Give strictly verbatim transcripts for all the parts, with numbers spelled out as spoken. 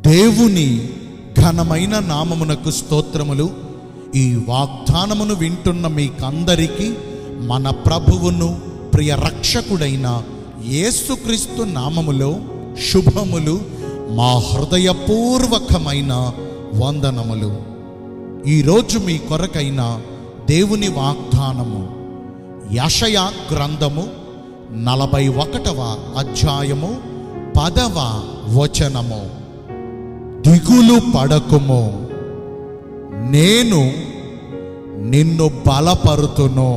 దేవుని ఘనమైన నామమునకు స్తోత్రములు. ఈ వాగ్దానమును వింటున్న మీకందరికీ మన ప్రభువును ప్రియ రక్షకుడైన యేసుక్రీస్తు నామములో శుభములు, మా హృదయపూర్వకమైన వందనములు. ఈరోజు మీ కొరకైన దేవుని వాగ్దానము యెషయా గ్రంథము నలభై ఒకటవ అధ్యాయము పదవ వచనము. దిగులు పడకుము, నేను నిన్ను బలపరుతును.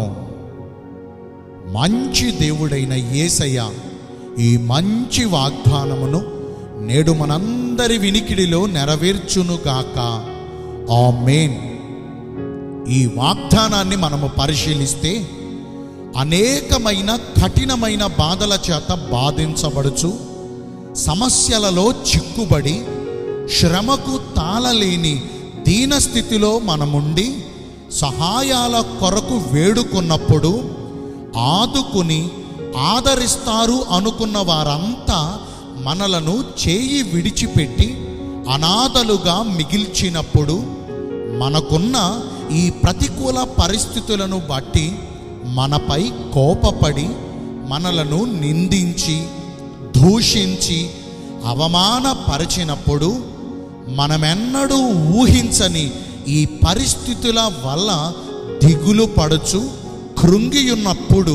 మంచి దేవుడైన యేసయ్య ఈ మంచి వాగ్దానమును నేడు మనందరి వినికిడిలో నెరవేర్చునుగాక. ఆమేన్. ఈ వాగ్దానాన్ని మనము పరిశీలిస్తే అనేకమైన కఠినమైన బాధల చేత బాధించబడుచు, సమస్యలలో చిక్కుబడి, శ్రమకు తాళలేని దీనస్థితిలో మనముండి సహాయాల కొరకు వేడుకున్నప్పుడు ఆదుకుని ఆదరిస్తారు అనుకున్న వారంతా మనలను చేయి విడిచిపెట్టి అనాథలుగా మిగిల్చినప్పుడు, మనకున్న ఈ ప్రతికూల పరిస్థితులను బట్టి మనపై కోపపడి మనలను నిందించి దూషించి అవమానపరిచినప్పుడు, మనమెన్నడూ ఊహించని ఈ పరిస్థితుల వల్ల దిగులు పడుచు కృంగియున్నప్పుడు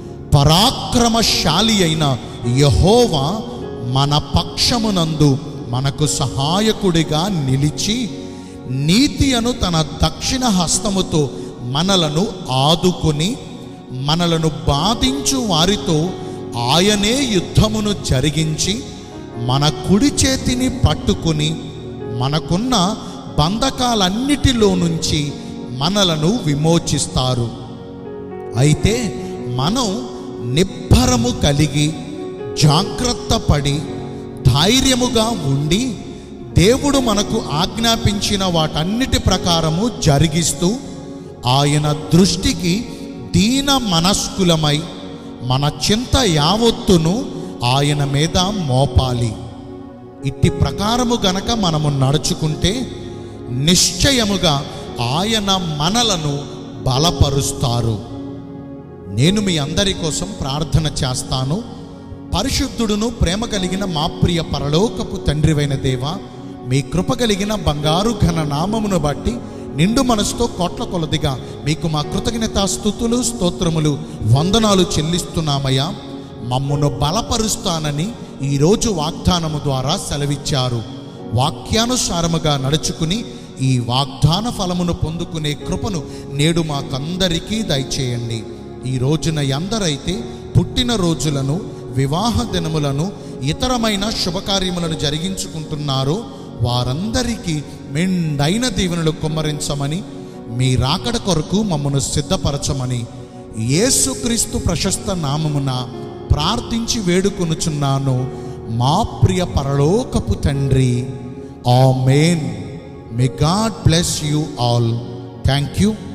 పరాక్రమశాలి అయిన యెహోవా మన పక్షమునందు మనకు సహాయకుడిగా నిలిచి నీతి అను తన దక్షిణ హస్తముతో మనలను ఆదుకొని, మనలను బాధించు వారితో ఆయనే యుద్ధమును జరిగించి మన కుడి చేతిని పట్టుకుని మనకున్న బంధకాలన్నిటిలో నుంచి మనలను విమోచిస్తారు. అయితే మనం నిబ్బరము కలిగి జాగ్రత్త పడి ధైర్యముగా ఉండి దేవుడు మనకు ఆజ్ఞాపించిన వాటన్నిటి ప్రకారము జరిగిస్తూ ఆయన దృష్టికి దీన మనస్కులమై మన చింత యావత్తును ఆయన మీద మోపాలి. ఇట్టి ప్రకారము గనక మనము నడుచుకుంటే నిశ్చయముగా ఆయన మనలను బలపరుస్తారు. నేను మీ అందరి కోసం ప్రార్థన చేస్తాను. పరిశుద్ధుడును ప్రేమ కలిగిన మా ప్రియ పరలోకపు తండ్రివైన దేవా, మీ కృప కలిగిన బంగారు ఘన నామమును బట్టి నిండు మనసుతో కోట్ల కొలదిగా మీకు మా కృతజ్ఞతా స్తుతులు స్తోత్రములు వందనాలు చెల్లిస్తున్నామయ్యా. మమ్మును బలపరుస్తానని ఈరోజు వాగ్దానము ద్వారా సెలవిచ్చారు. వాక్యానుసారముగా నడుచుకుని ఈ వాగ్దాన ఫలమును పొందుకునే కృపను నేడు మాకందరికీ దయచేయండి. ఈ రోజున ఎందరైతే పుట్టిన రోజులను, వివాహ దినములను, ఇతరమైన శుభకార్యములను జరిగించుకుంటున్నారో వారందరికీ మెండైన దీవెనలు కుమ్మరించమని, మీ రాకడ కొరకు మమ్మను సిద్ధపరచమని యేసుక్రీస్తు ప్రశస్త నామమున ప్రార్థించి వేడుకొనుచున్నాను మా ప్రియ పరలోకపు తండ్రి. Amen. May God bless you all. Thank you.